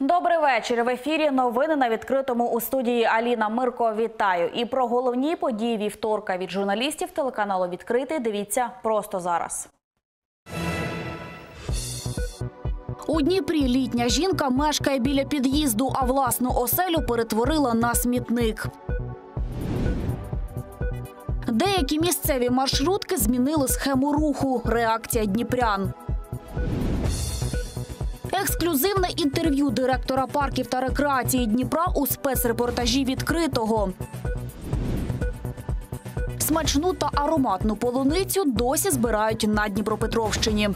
Добрий вечір. В ефірі новини на відкритому у студії Аліна Мирко. Вітаю. І про головні події вівторка від журналістів телеканалу «Відкритий» дивіться просто зараз. У Дніпрі літня жінка мешкає біля під'їзду, а власну оселю перетворила на смітник. Деякі місцеві маршрутки змінили схему руху. Реакція дніпрян. Ексклюзивне інтерв'ю директора парків та рекреації Дніпра у спецрепортажі «Відкритого». Смачну та ароматну полуницю досі збирають на Дніпропетровщині.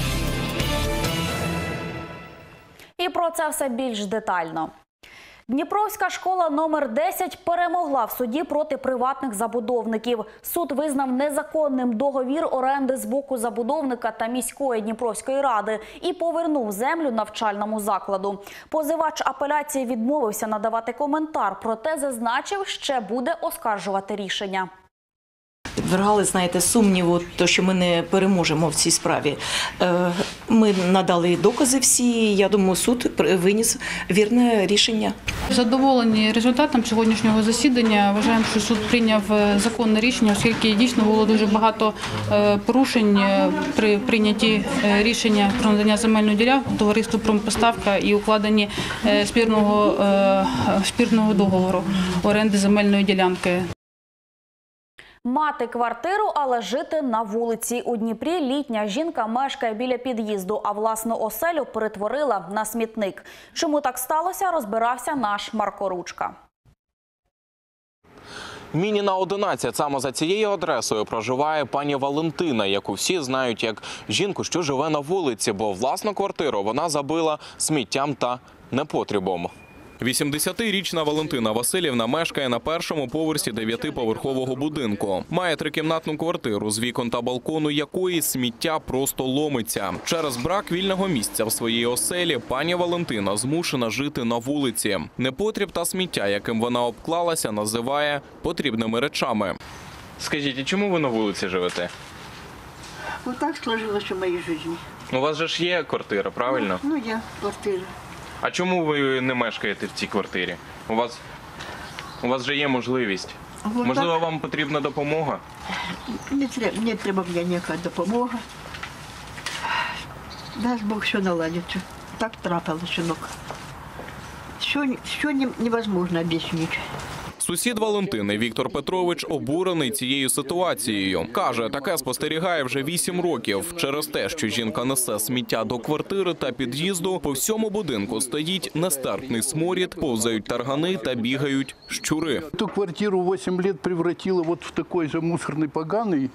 І про це все більш детально. Дніпровська школа номер 10 перемогла в суді проти приватних забудовників. Суд визнав незаконним договір оренди з боку забудовника та міської Дніпровської ради і повернув землю навчальному закладу. Позивач апеляції відмовився надавати коментар, проте зазначив, ще буде оскаржувати рішення. Підвергали, знаєте, сумніву, що ми не переможемо в цій справі. Ми надали докази всі, я думаю, суд виніс вірне рішення. Задоволені результатом сьогоднішнього засідання. Вважаємо, що суд прийняв законне рішення, оскільки дійсно було дуже багато порушень при прийнятті рішення про надання земельної ділянки товариству «Промпоставка» і укладенні спірного договору оренди земельної ділянки. Мати квартиру, але жити на вулиці. У Дніпрі літня жінка мешкає біля під'їзду, а власну оселю перетворила на смітник. Чому так сталося, розбирався наш Марко Ручка. Мініна 11. Саме за цією адресою проживає пані Валентина, яку всі знають як жінку, що живе на вулиці, бо власну квартиру вона забила сміттям та непотрібом. 80-річна Валентина Васильівна мешкає на першому поверсі 9-поверхового будинку. Має трикімнатну квартиру, з вікон та балкону якої сміття просто ломиться. Через брак вільного місця в своїй оселі пані Валентина змушена жити на вулиці. Непотріб та сміття, яким вона обклалася, називає потрібними речами. Скажіть, чому ви на вулиці живете? Вот так сложилось в моей жизни. У вас же ж є квартира, правильно? Ну, я квартира. А чому ви не мешкаєте в цій квартирі? У вас же є можливість. Вот Можливо, так. вам потрібна допомога? Не треба мені ніяка допомога. Дасть Бог, все наладиться. Так трапилось, синок. Що невозможно об'яснити. Сусід Валентини Віктор Петрович обурений цією ситуацією. Каже, таке спостерігає вже 8 років. Через те, що жінка несе сміття до квартири та під'їзду, по всьому будинку стоїть нестерпний сморід, повзають таргани та бігають щури. Эту квартиру 8 лет превратила вот в такой же мусорный поганый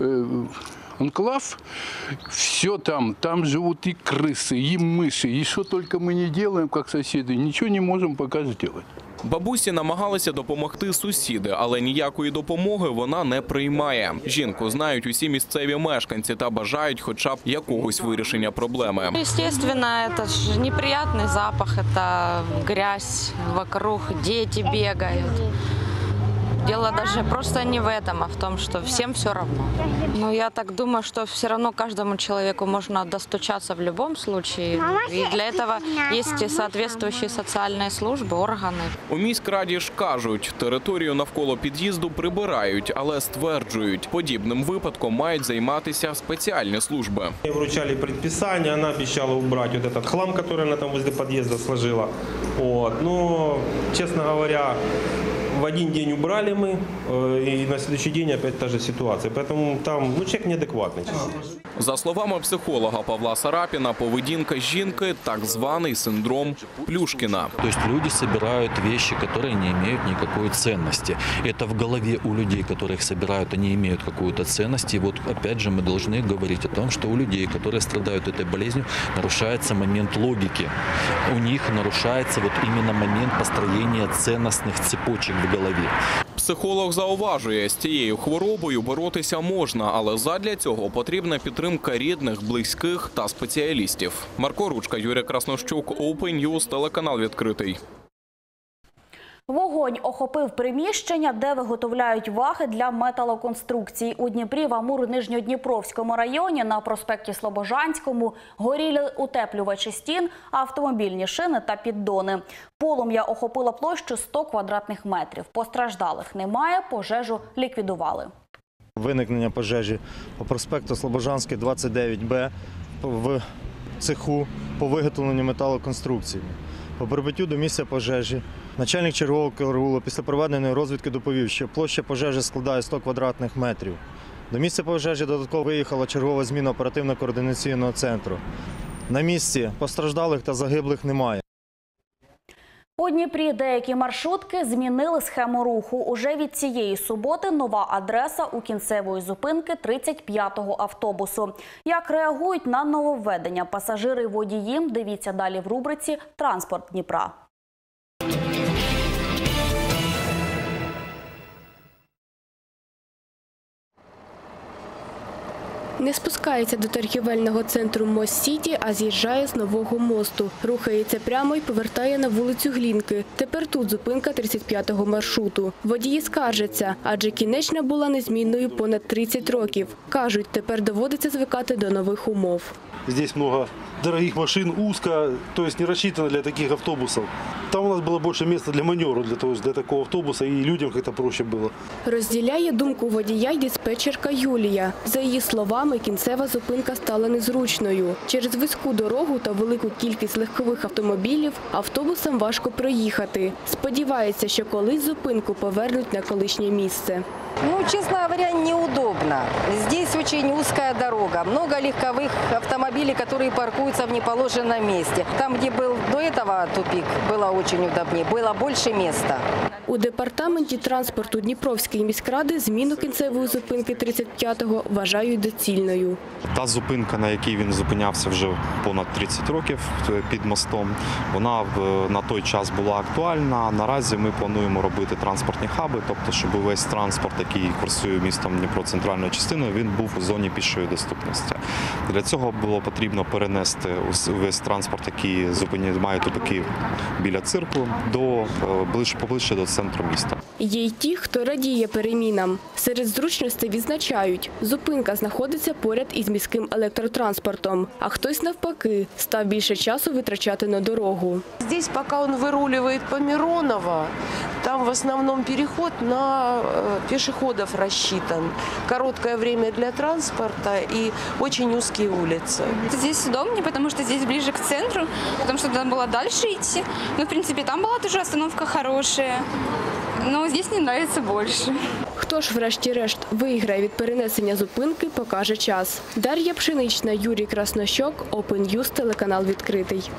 анклав. Все там живут и крысы, и мыши, и что только мы не делаем, как соседи, ничего не можем пока сделать. Бабусі намагалися допомогти сусіди, але ніякої допомоги вона не приймає. Жінку знають усі місцеві мешканці та бажають хоча б якогось вирішення проблеми. Естественно, это же неприятный запах, это грязь вокруг, дети бегают. Дело даже просто не в этом, а в том, что всем все равно. Но я так думаю, что все равно каждому человеку можно достучаться в любом случае. И для этого есть соответствующие социальные службы, органы. У міськраді ж кажуть, територію навколо під'їзду прибирають, але стверджують, подібним випадком мають займатися спеціальні служби. Вручали предписание, она обещала убрать вот этот хлам, который она там возле подъезда сложила. Вот. Но, честно говоря, в один день убрали мы, и на следующий день опять та же ситуация. Поэтому там человек неадекватный. За словами психолога Павла Сарапіна, поведінка жінки – так званий синдром Плюшкіна. То есть люди собирают вещи, которые не имеют никакой ценности. Это в голове у людей, которые их собирают, они имеют какую-то ценность. И вот опять же мы должны говорить о том, что у людей, которые страдают этой болезнью, нарушается момент логики. У них нарушается вот именно момент построения ценностных цепочек в голові. Психолог зауважує, з цією хворобою боротися можна, але задля цього потрібна підтримка рідних, близьких та спеціалістів. Марко Ручка, Юрій Краснощук, Open News, телеканал «Відкритий». Вогонь Вогонь охопив приміщення, де виготовляють ваги для металоконструкцій. У Дніпрі, в Амур-Нижньодніпровському районі, на проспекті Слобожанському горіли утеплювачі стін, автомобільні шини та піддони. Полум'я охопило площу 100 квадратних метрів. Постраждалих немає, пожежу ліквідували. Виникнення пожежі по проспекту Слобожанський, 29Б в цеху по виготовленню металоконструкцій. По прибуттю до місця пожежі начальник чергового караулу після проведеної розвідки доповів, що площа пожежі складає 100 квадратних метрів. До місця пожежі додатково виїхала чергова зміна оперативно-координаційного центру. На місці постраждалих та загиблих немає. У Дніпрі деякі маршрутки змінили схему руху. Уже від цієї суботи нова адреса у кінцевої зупинки 35-го автобусу. Як реагують на нововведення пасажири й водії, дивіться далі в рубриці «Транспорт Дніпра». Не спускається до торгівельного центру Мост-Сіті, а з'їжджає з Нового мосту. Рухається прямо і повертає на вулицю Глінки. Тепер тут зупинка 35-го маршруту. Водії скаржаться, адже кінечна була незмінною понад 30 років. Кажуть, тепер доводиться звикати до нових умов. Здесь много дорогих машин, узко, то есть не рассчитано для таких автобусов. Там у нас было больше места для маневра, для такого автобуса, и людям как-то проще было. Розділяє думку водія й диспетчерка Юлія. За її словами, кінцева зупинка стала незручною. Через вузьку дорогу та велику кількість легкових автомобілів автобусам важко проїхати. Сподівається, що колись зупинку повернуть на колишнє місце. Ну, честно говоря, неудобно. Здесь очень узкая дорога. Много легковых автомобилей, которые паркуются в неположенном месте. Там, где был до этого тупик, было очень удобнее, было больше места. У департаменті транспорту Дніпровської міськради зміну кінцевої зупинки 35-го вважають доцільною. Та зупинка, на якій він зупинявся вже понад 30 років під мостом, вона на той час була актуальна. Наразі ми плануємо робити транспортні хаби, тобто, щоб весь транспорт, який курсує містом Дніпро центральною частиною, він був у зоні пішої доступності. Для цього було потрібно перенести весь транспорт, який має тупики біля цирку, поближче до центру міста. Є й ті, хто радіє перемінам. Серед зручностей відзначають, зупинка знаходиться поряд із міським електротранспортом, а хтось навпаки став більше часу витрачати на дорогу. Здесь, пока он выруливает по Миронова, там в основном переход на пешеходов рассчитан. Короткое время для транспорта и очень узкие улицы. Здесь удобнее, потому что здесь ближе к центру, потому что надо было дальше идти. Ну, в принципе, там была тоже остановка хорошая, но здесь мне нравится больше. Хто ж врешті-решт виграє від перенесення зупинки, покаже час. Дар'я Пшенична, Юрій Краснощок, Open News, телеканал «Відкритий».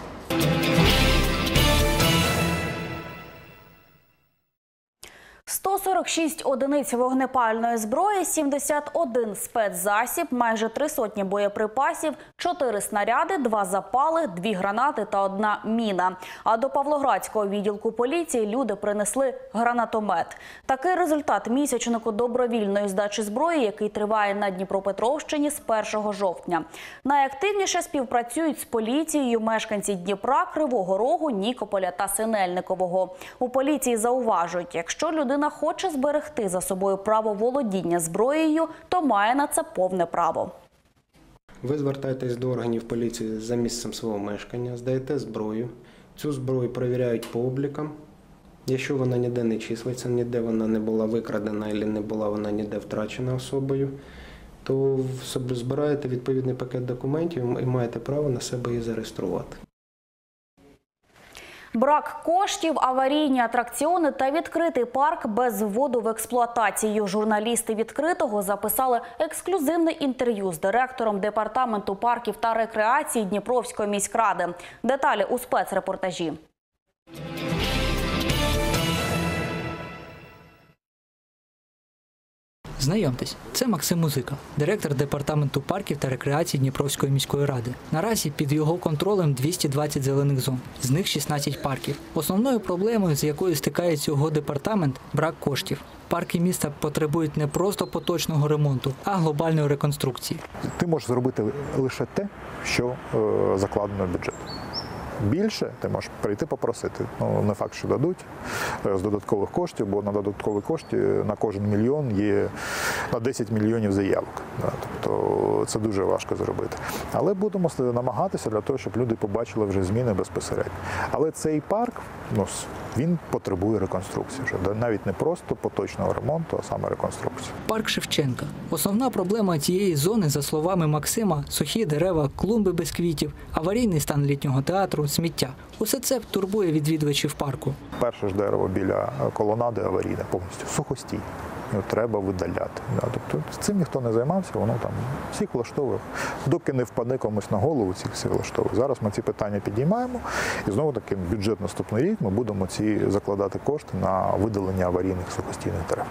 146 одиниць вогнепальної зброї, 71 спецзасіб, майже 300 боєприпасів, 4 снаряди, 2 запали, 2 гранати та 1 міна. А до Павлоградського відділку поліції люди принесли гранатомет. Такий результат місячнику добровільної здачі зброї, який триває на Дніпропетровщині з 1 жовтня. Найактивніше співпрацюють з поліцією мешканці Дніпра, Кривого Рогу, Нікополя та Синельникового. У поліції зауважують, якщо людина хоче зберегти за собою право володіння зброєю, то має на це повне право. Ви звертаєтесь до органів поліції за місцем свого мешкання, здаєте зброю. Цю зброю перевіряють по облікам. Якщо вона ніде не числиться, ніде вона не була викрадена або не була вона ніде втрачена особою, то збираєте відповідний пакет документів і маєте право на себе її зареєструвати. Брак коштів, аварійні атракціони та відкритий парк без вводу в експлуатацію. Журналісти «Відкритого» записали ексклюзивне інтерв'ю з директором департаменту парків та рекреації Дніпровської міськради. Деталі у спецрепортажі. Знайомтесь, це Максим Музика, директор департаменту парків та рекреації Дніпровської міської ради. Наразі під його контролем 220 зелених зон, з них 16 парків. Основною проблемою, з якою стикається його департамент – брак коштів. Парки міста потребують не просто поточного ремонту, а глобальної реконструкції. Ти можеш зробити лише те, що закладено в бюджет. більше, ти можеш прийти попросити. Ну, не факт, що дадуть з додаткових коштів, бо на додаткові кошти на кожен мільйон є на 10 мільйонів заявок. Тобто це дуже важко зробити. Але будемо намагатися для того, щоб люди побачили вже зміни безпосередньо. Але цей парк, ну, він потребує реконструкції вже. Навіть не просто поточного ремонту, а саме реконструкції. Парк Шевченка. Основна проблема цієї зони, за словами Максима, сухі дерева, клумби без квітів, аварійний стан літнього театру, сміття. Усе це турбує відвідувачів парку. Перше ж дерево біля колонади аварійне, повністю сухостій. Його треба видаляти. Тобто цим ніхто не займався, воно там всіх влаштовує. Доки не впаде комусь на голову, всіх всі влаштовує. Зараз ми ці питання підіймаємо, і знову таки бюджет наступний рік ми будемо закладати кошти на видалення аварійних сухостійних дерев.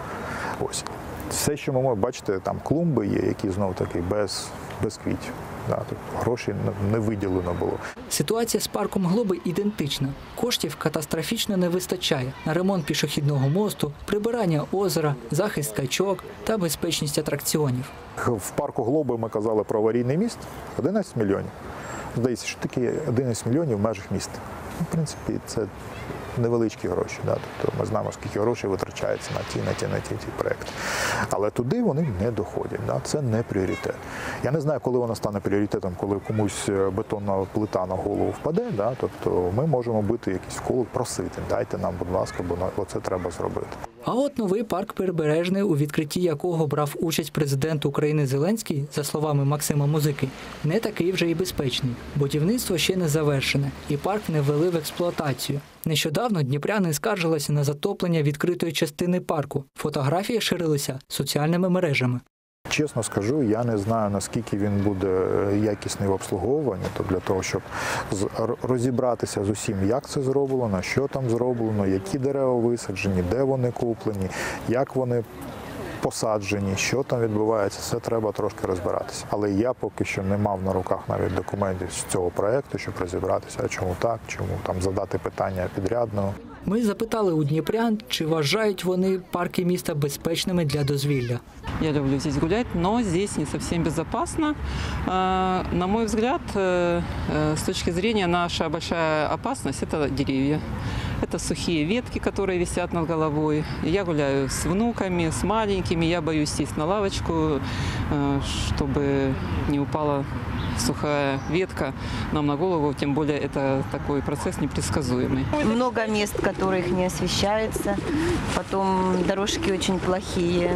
Ось. Все, що ми можемо бачити, там клумби є, які знову таки без квітів. Тобто грошей не виділено було. Ситуація з парком Глоби ідентична. Коштів катастрофічно не вистачає на ремонт пішохідного мосту, прибирання озера, захист качок та безпечність атракціонів. В парку Глоби ми казали про аварійний міст – 11 мільйонів. Здається, що таке 11 мільйонів в межах міста. В принципі, це невеличкі гроші. Тобто ми знаємо, скільки грошей витрачається на ті проекти. Але туди вони не доходять. Це не пріоритет. Я не знаю, коли вона стане пріоритетом, коли комусь бетонна плита на голову впаде. Тобто ми можемо бити якийсь вколо, просити, дайте нам, будь ласка, бо це треба зробити. А от новий парк Прибережний, у відкритті якого брав участь президент України Зеленський, за словами Максима Музики, не такий вже і безпечний. Будівництво ще не завершене, і парк не ввели в експлуатацію. Нещодавно дніпряни скаржилися на затоплення відкритої частини парку. Фотографії ширилися соціальними мережами. Чесно скажу, я не знаю, наскільки він буде якісний в обслуговуванні, то для того, щоб розібратися з усім, як це зроблено, що там зроблено, які дерева висаджені, де вони куплені, як вони посаджені, що там відбувається, це треба трошки розбиратися. Але я поки що не мав на руках навіть документів з цього проєкту, щоб розібратися, а чому так, чому там задати питання підрядного. Ми запитали у дніпрян, чи вважають вони парки міста безпечними для дозвілля. Я люблю здесь гулять, но здесь не совсем безопасно. На мой взгляд, с точки зрения, наша большая опасность – это деревья. Это сухие ветки, которые висят над головой. Я гуляю с внуками, с маленькими. Я боюсь сесть на лавочку, чтобы не упала сухая ветка нам на голову. Тем более это такой процесс непредсказуемый. Много мест, которых не освещается. Потом дорожки очень плохие.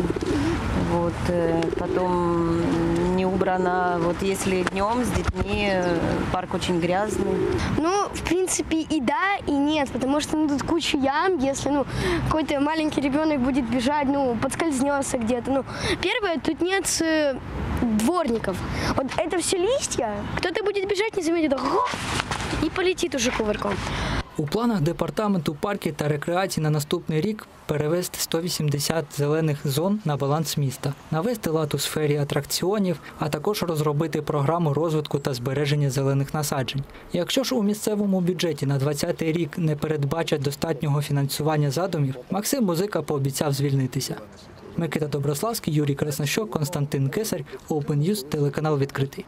Потом не убрано. Если днем с детьми, парк очень грязный. В принципе, и да, и нет, потому что тут куча ям, если какой-то маленький ребенок будет бежать, подскользнется где-то. Первое, тут нет дворников. Вот это все листья, кто-то будет бежать, не заметит, и полетит уже кувырком. У планах департаменту парків та рекреації на наступний рік перевести 180 зелених зон на баланс міста, навести лад у сфері атракціонів, а також розробити програму розвитку та збереження зелених насаджень. Якщо ж у місцевому бюджеті на 2020 рік не передбачать достатнього фінансування задумів, Максим Музика пообіцяв звільнитися. Микита Доброславський, Юрій Краснощок, Константин Кесарь, Open News, телеканал «Відкритий».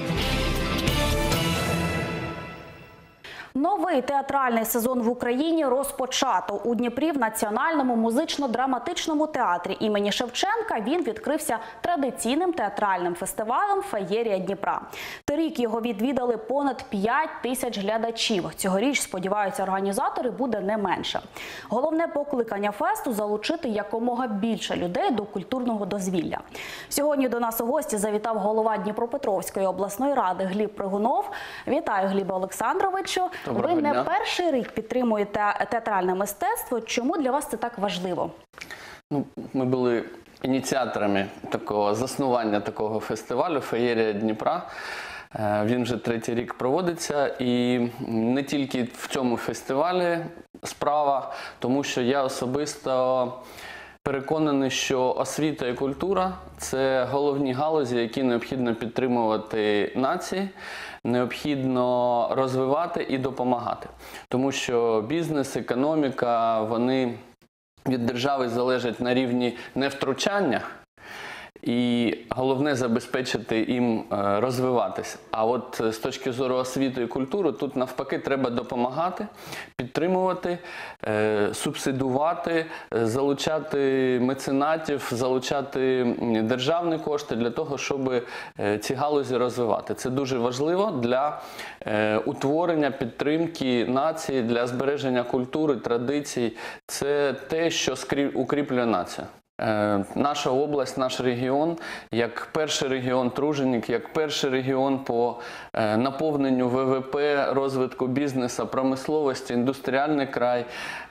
Новий театральний сезон в Україні розпочато. У Дніпрі в Національному музично-драматичному театрі імені Шевченка він відкрився традиційним театральним фестивалем «Феєрія Дніпра». Торік його відвідали понад 5 тисяч глядачів. Цьогоріч, сподіваються організатори, буде не менше. Головне покликання фесту – залучити якомога більше людей до культурного дозвілля. Сьогодні до нас у гості завітав голова Дніпропетровської обласної ради Гліб Пригунов. Вітаю, Глібе Олександровичу. Ви не перший рік підтримуєте театральне мистецтво. Чому для вас це так важливо? Ми були ініціаторами заснування такого фестивалю «Феєрія Дніпра». Він вже 3-й рік проводиться, і не тільки в цьому фестивалі справа, тому що я особисто переконаний, що освіта і культура – це головні галузі, які необхідно підтримувати нації, необхідно розвивати і допомагати. Тому що бізнес, економіка, вони від держави залежать на рівні невтручання І головне забезпечити їм розвиватись. А от з точки зору освіти і культури, тут навпаки треба допомагати, підтримувати, субсидувати, залучати меценатів, залучати державні кошти для того, щоб ці галузі розвивати. Це дуже важливо для утворення, підтримки нації, для збереження культури, традицій. Це те, що укріплює націю. Наша область, наш регіон, як перший регіон труженик, як перший регіон по наповненню ВВП, розвитку бізнесу, промисловості, індустріальний край,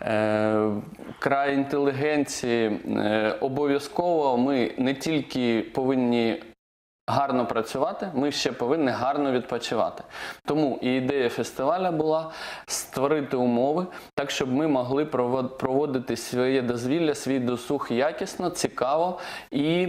край інтелігенції, обов'язково ми не тільки повинні гарно працювати, ми ще повинні гарно відпочивати. Тому і ідея фестивалю була створити умови, так, щоб ми могли проводити своє дозвілля, свій досуг якісно, цікаво і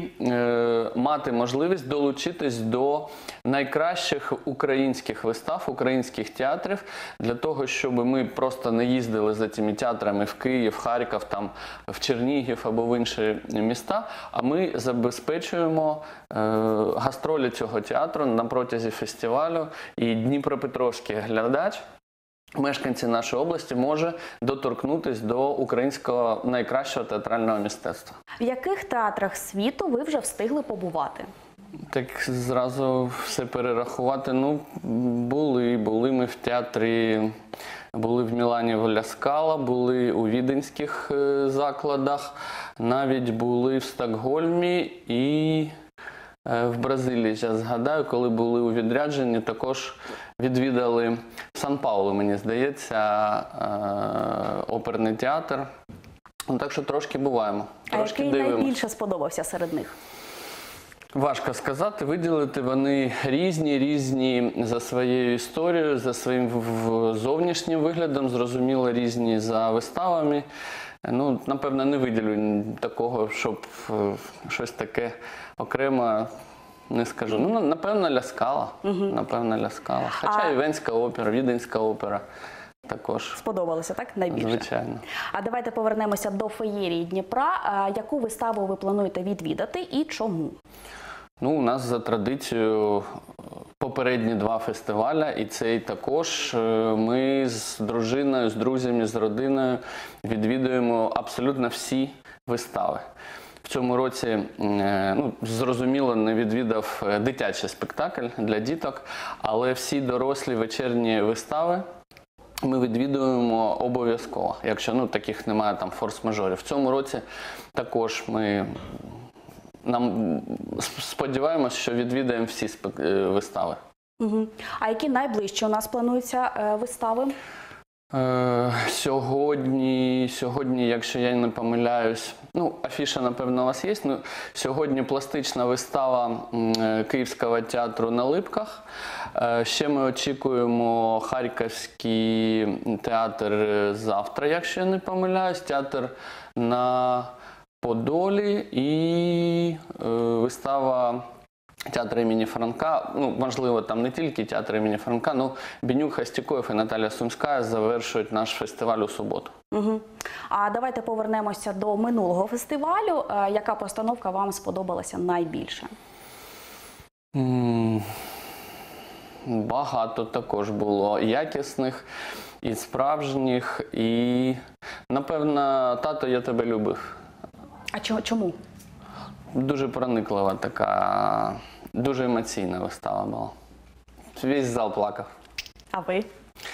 мати можливість долучитись до найкращих українських вистав, українських театрів, для того, щоб ми просто не їздили за цими театрами в Київ, в Харків, там, в Чернігів або в інші міста, а ми забезпечуємо гастролі цього театру на протязі фестивалю, і дніпропетровський глядач, мешканці нашої області, може доторкнутися до українського найкращого театрального мистецтва. В яких театрах світу ви вже встигли побувати? Так зразу все перерахувати. Ну, були ми в театрі, були в Мілані в Ля Скала, були у віденських закладах, навіть були в Стокгольмі і в Бразилії, я згадаю, коли були у відрядженні, також відвідали Сан-Паулу, мені здається, оперний театр. Так що трошки буваємо, трошки дивимося. А який дивимося. найбільше сподобався серед них? Важко сказати, виділити, вони різні за своєю історією, за своїм зовнішнім виглядом, зрозуміло, різні за виставами. Ну, напевно, не виділю такого, щоб щось таке окремо не скажу. Ну, напевно, Ля Скала. Напевно, Ля Скала. Хоча і Венська опера, Віденська опера також. Сподобалося, так? Найбільше? Звичайно. А давайте повернемося до феєрії Дніпра. Яку виставу ви плануєте відвідати і чому? Ну, у нас за традицією попередні два фестиваля, і цей також. Ми з дружиною, з друзями, з родиною відвідуємо абсолютно всі вистави. В цьому році, ну, зрозуміло, не відвідав дитячий спектакль для діток, але всі дорослі вечірні вистави ми відвідуємо обов'язково, якщо таких немає там форс-мажорів. В цьому році також ми сподіваємося, що відвідаємо всі вистави. А які найближчі у нас плануються вистави? Сьогодні, якщо я не помиляюсь, афіша, напевно, у вас є. Сьогодні пластична вистава Київського театру на Липках. Ще ми очікуємо Харківський театр завтра, якщо я не помиляюсь. Театр на Подолі і вистава театру імені Франка. Можливо, там не тільки театр імені Франка, Бенюк, Хостяков і Наталя Сумська завершують наш фестиваль у суботу. А давайте повернемося до минулого фестивалю. Яка постановка вам сподобалася найбільше? Багато також було якісних і справжніх, і, напевно, «Тато, я тебе любив». А чому? Дуже прониклива така, дуже емоційна вистава була. Весь зал плакав. А ви?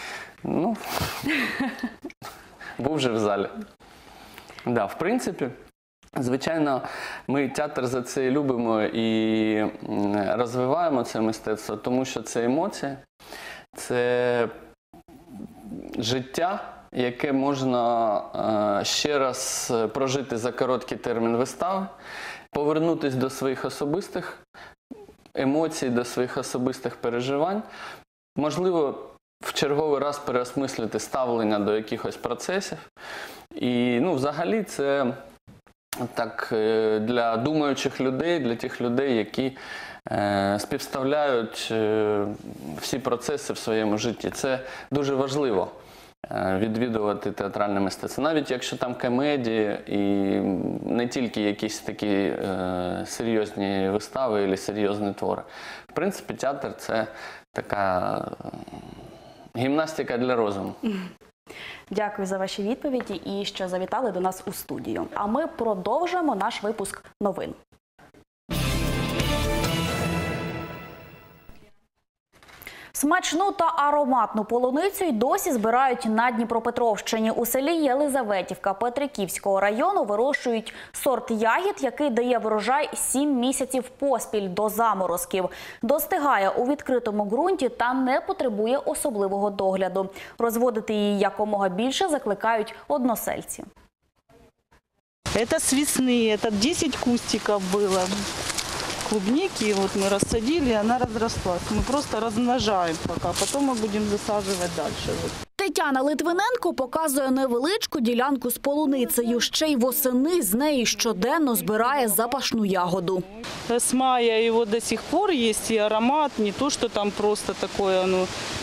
Був вже в залі. Да, в принципі, звичайно, ми театр за це і любимо і розвиваємо це мистецтво, тому що це емоції, це життя, яке можна ще раз прожити за короткий термін вистави, повернутися до своїх особистих емоцій, до своїх особистих переживань, можливо, в черговий раз переосмислити ставлення до якихось процесів. І, взагалі, це так для думаючих людей, для тих людей, які співставляють всі процеси в своєму житті. Це дуже важливо. відвідувати театральне мистецтво. Навіть якщо там комедії і не тільки якісь такі серйозні вистави або серйозні твори. В принципі, театр – це така гімнастика для розуму. Дякую за ваші відповіді і що завітали до нас у студію. А ми продовжуємо наш випуск новин. Смачну та ароматну полуницю й досі збирають на Дніпропетровщині. У селі Єлизаветівка Петриківського району вирощують сорт ягід, який дає врожай 7 місяців поспіль до заморозків. Достигає у відкритому ґрунті та не потребує особливого догляду. Розводити її якомога більше закликають односельці. Это с весны, это 10 кустиков было. Клубники, вот мы рассадили, она разрослась. Мы просто размножаем пока, потом мы будем засаживать дальше. Тетяна Литвиненко показує невеличку ділянку з полуницею. Ще й восени з неї щоденно збирає запашну ягоду. С мая его до сих пор есть и аромат, не то, что там просто такое, ну,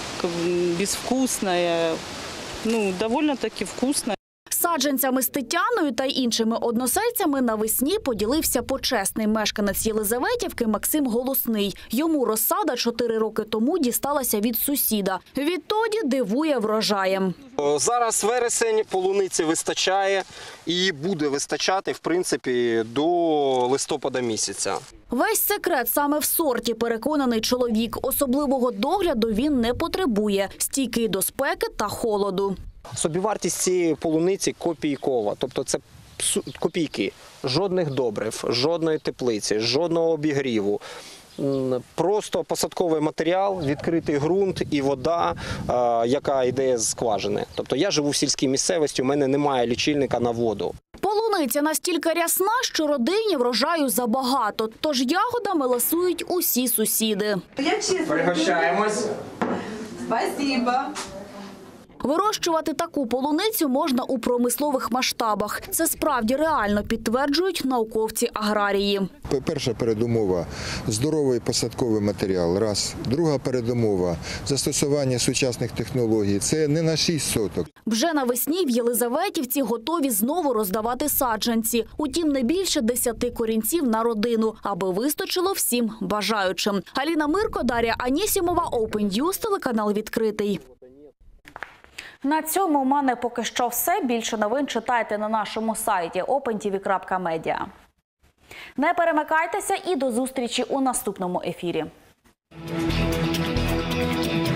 безвкусное, ну, довольно-таки вкусное. Саджанцями з Тетяною та іншими односельцями навесні поділився почесний мешканець Єлизаветівки Максим Голосний. Йому розсада 4 роки тому дісталася від сусіда. Відтоді дивує врожаєм. Зараз вересень, полуниці вистачає і буде вистачати, в принципі, до листопада місяця. Весь секрет саме в сорті, переконаний чоловік. Особливого догляду він не потребує, стійкий до спеки та холоду. Собівартість цієї полуниці копійкова, тобто це копійки. Жодних добрив, жодної теплиці, жодного обігріву. Просто посадковий матеріал, відкритий ґрунт і вода, яка йде з скважини. Тобто я живу в сільській місцевості, у мене немає лічильника на воду. Полуниця настільки рясна, що родині врожаю забагато. Тож ягодами ласують усі сусіди. Пригощаємось. Спасибо. Вирощувати таку полуницю можна у промислових масштабах. Це справді реально, підтверджують науковці-аграрії. Перша передумова – здоровий посадковий матеріал. Раз. Друга передумова – застосування сучасних технологій. Це не на 6 соток. Вже навесні в Єлизаветівці готові знову роздавати саджанці. Утім, не більше 10 корінців на родину, аби вистачило всім бажаючим. Аліна Мирко, Дар'я Анісімова, Open News, телеканал «Відкритий». На цьому у мене поки що все. Більше новин читайте на нашому сайті opentv.media. Не перемикайтеся і до зустрічі у наступному ефірі.